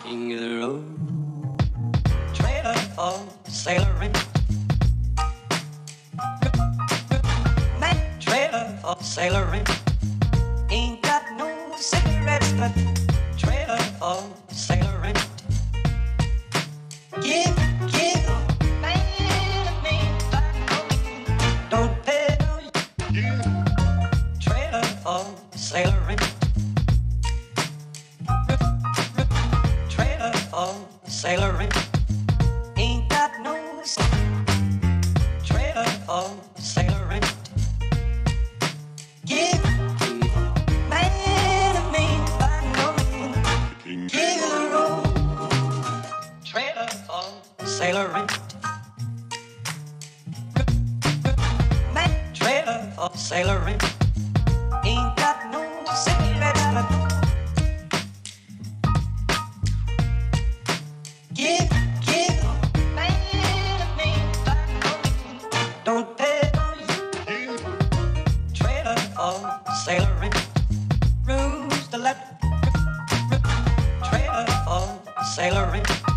King of the road, trailer for sailoring. Man, trailer for sailoring. Ain't got no cigarettes, but trailer for sailoring. Give, man, me, don't pay no. Trailer for sailoring. Trailer for sailoring. Ain't got no trailer for sailoring. Give, man, me, no. King of the road. Trailer for sailoring. Man, trailer for sailoring. Ain't got no cigarettes, but give, man, me, don't pay no you. Trailer for sailoring. Rules the letter. Trailer for sailoring.